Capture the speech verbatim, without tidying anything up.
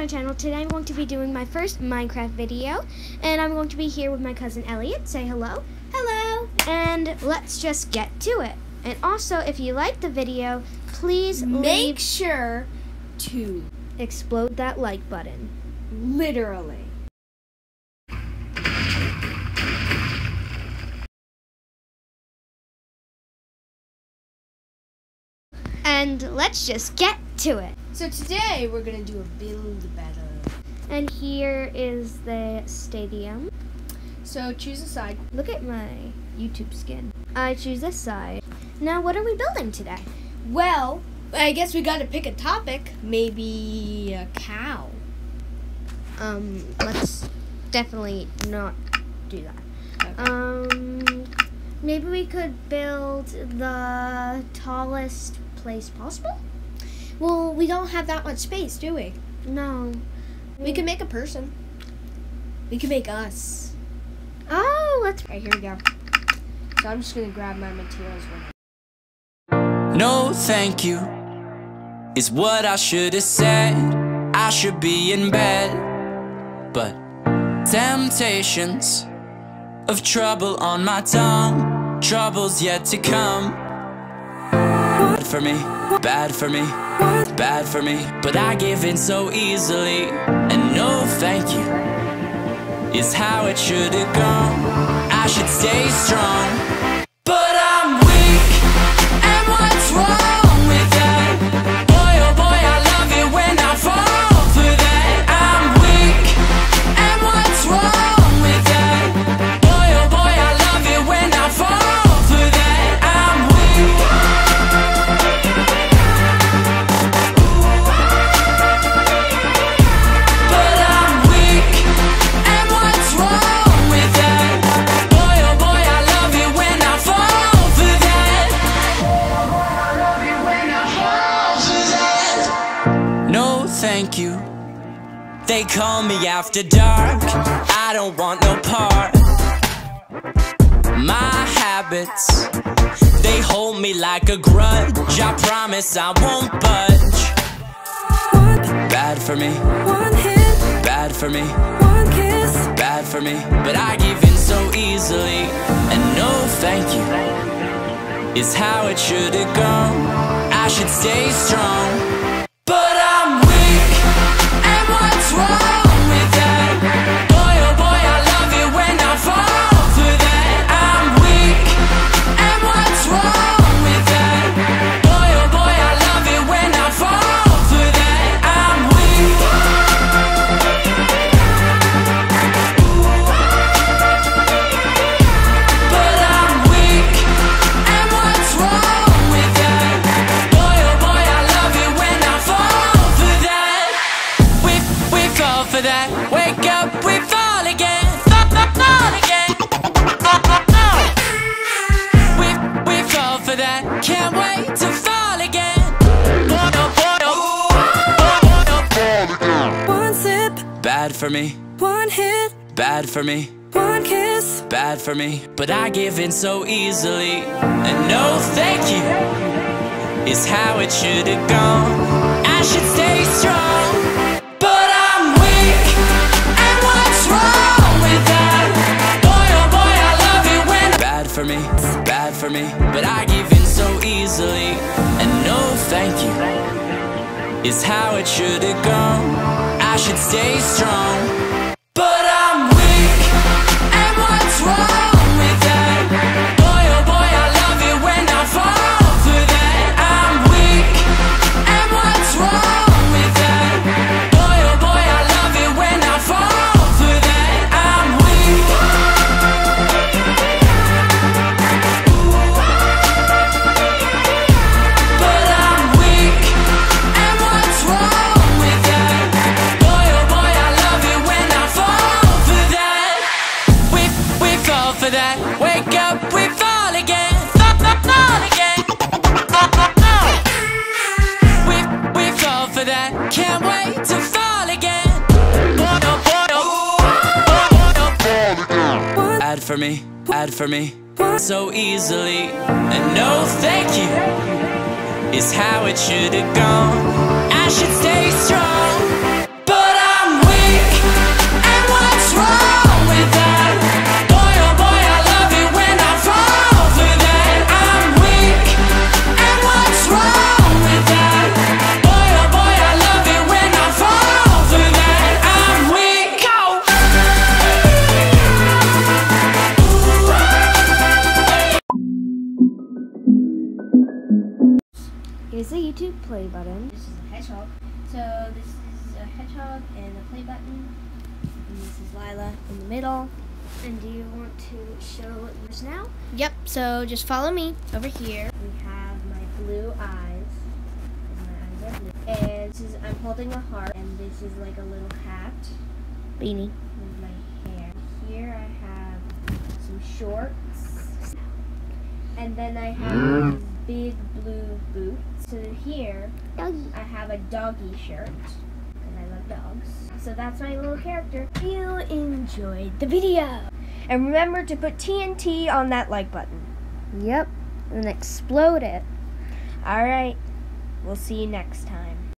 my channel. Today I'm going to be doing my first Minecraft video, and I'm going to be here with my cousin Elliot. Say hello. Hello. And let's just get to it. And also, if you like the video, please make leave, sure to explode that like button. Literally. And let's just get to it. So today we're gonna do a build battle. And here is the stadium. So choose a side. Look at my YouTube skin. I choose this side. Now, what are we building today? Well, I guess we gotta pick a topic. Maybe a cow. Um, let's definitely not do that. Okay. Um, maybe we could build the tallest place possible? Well, we don't have that much space, do we? No. We can make a person. We can make us. Oh, let's... Alright, here we go. So I'm just gonna grab my materials right now. No, thank you is what I should have said. I should be in bed, but temptations of trouble on my tongue, trouble's yet to come. Bad for me, bad for me, bad for me, but I give in so easily. And no thank you is how it should have gone. I should stay strong, but I'm weak, and what's wrong with that? Boy, oh boy, I love it when I fall for that. I'm weak, and what's wrong with that? Boy, oh boy, I love it when I fall for that. I'm weak. But I'm weak, and what's wrong with that? Boy, oh boy, I love it when I fall for that. No, thank you. They call me after dark. I don't want no part. My habits, they hold me like a grudge. I promise I won't budge. Bad for me, One hit, bad for me, one kiss. bad for me, but I give in so easily. And no thank you is how it should have gone. I should stay strong, but I'm weak, and what's wrong with that? Boy, oh boy, I love it when I fall for that. I'm weak, and what's wrong with that? Boy, oh boy, I love it when I fall for that. I'm weak. But I'm weak, and what's wrong with that? Boy, oh boy, I love it when I fall for that. We, we fall for that. Wake up, we fall again. Fall, fall, fall again. We, we fall for that. Can't wait to fall again. Boy, oh boy, oh. Boy, oh, oh. One sip, Bad for me, one hit, bad for me, one kiss. bad for me, but I give in so easily. And no thank you is how it should have gone. I should stay strong, but I'm weak, and what's wrong with that? Boy, oh boy, I love it when bad for me, bad for me, but I give in so easily. And no thank you is how it should have gone. I should stay strong, but I'm weak, and what's wrong with that? Boy, oh boy, I love it when I fall for that. I'm weak, and what's wrong with that? Boy, oh boy, I love it when I fall for that. I'm weak. But I'm weak, and what's wrong with that? Boy, oh boy, I love it when I fall for that. We, we fall for that. Wake up, we fall again. Fall, fall, fall again. Fall, fall, fall. We, we fall for that. Can't wait to fall again. Boy, oh boy, oh. Boy, oh, oh. Bad for me, bad for me, so easily. And no thank you is how it should have gone. I should stay strong, but me two play buttons. This is a hedgehog. So this is a hedgehog and a play button. And this is Lila in the middle. And do you want to show yours now? Yep, so just follow me over here. We have my blue eyes. And my eyes are blue. And this is, I'm holding a heart, and this is like a little hat Beanie. with my hair. Here I have some shorts. And then I have these big blue boots. So here Doggy. I have a doggy shirt, because I love dogs. So that's my little character. If you enjoyed the video. And remember to put T N T on that like button. Yep, and explode it. Alright, we'll see you next time.